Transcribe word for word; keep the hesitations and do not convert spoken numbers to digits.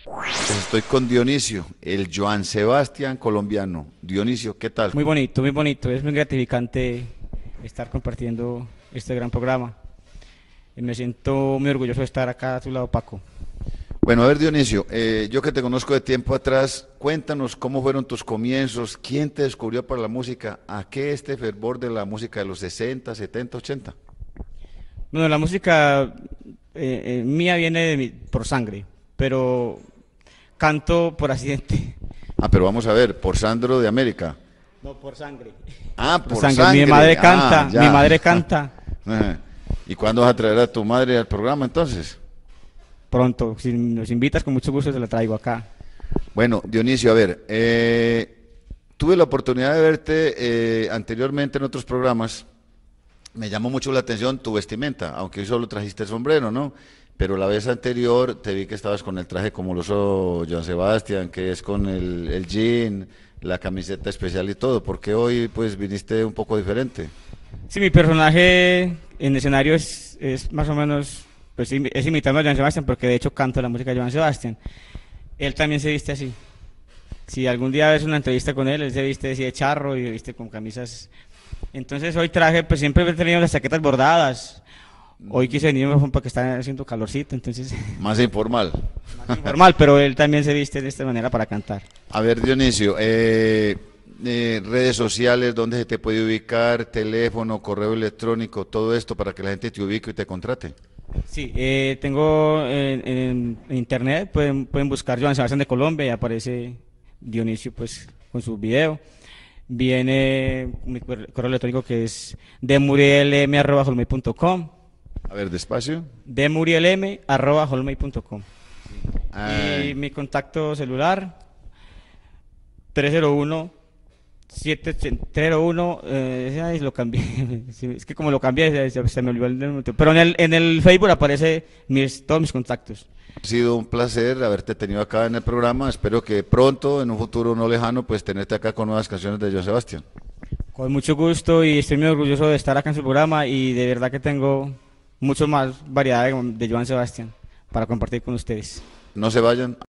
Estoy con Dionisio, el Joan Sebastián colombiano. Dionisio, ¿qué tal? Muy bonito, muy bonito. Es muy gratificante estar compartiendo este gran programa. Y me siento muy orgulloso de estar acá a tu lado, Paco. Bueno, a ver, Dionisio, eh, yo que te conozco de tiempo atrás, cuéntanos cómo fueron tus comienzos, quién te descubrió para la música, a qué este fervor de la música de los sesenta, setenta, ochenta. Bueno, la música eh, eh, mía viene de mi- por sangre, pero canto por accidente. Ah, pero vamos a ver, por Sandro de América. No, por sangre. Ah, Por por sangre. Mi sangre. madre Ah, canta, ya. mi madre canta. Ajá. ¿Y cuándo vas a traer a tu madre al programa entonces? Pronto, si nos invitas, con mucho gusto se la traigo acá. Bueno, Dionisio, a ver, eh, tuve la oportunidad de verte eh, anteriormente en otros programas. Me llamó mucho la atención tu vestimenta, aunque hoy solo trajiste el sombrero, ¿no? Pero la vez anterior te vi que estabas con el traje como lo usó Joan Sebastián, que es con el, el jean, la camiseta especial y todo. ¿Por qué hoy pues viniste un poco diferente? Sí, mi personaje en escenario es, es más o menos, pues imi- es imitando a Joan Sebastián, porque de hecho canto la música de Joan Sebastián. Él también se viste así. Si algún día ves una entrevista con él, él se viste así de charro y viste con camisas. Entonces hoy traje, pues siempre he tenido las chaquetas bordadas. Hoy quise venir porque está haciendo calorcito, entonces Más informal. más informal, pero él también se viste de esta manera para cantar. A ver, Dionisio, eh, eh, redes sociales, ¿dónde se te puede ubicar? Teléfono, correo electrónico, todo esto para que la gente te ubique y te contrate. Sí, eh, tengo en, en- en internet, pueden, pueden buscar Joan Sebastián de Colombia y aparece Dionisio pues con su video. Viene mi correo correo electrónico que es demurielm arroba hotmail punto com, A ver, despacio. demurielm arroba hotmail punto com. Y Ay, mi contacto celular tres cero uno siete cero uno, eh, ay, lo cambié. Sí, es que como lo cambié se, se- se me olvidó el número. Pero en el, en el Facebook aparece mis, todos mis contactos. ha sido un placer haberte tenido acá en el programa. Espero que pronto, en un futuro no lejano, pues tenerte acá con nuevas canciones de Joan Sebastián. Con mucho gusto y estoy muy orgulloso de estar acá en su programa y de verdad que tengo mucho más variedad de, de Joan Sebastián para compartir con ustedes. No se vayan.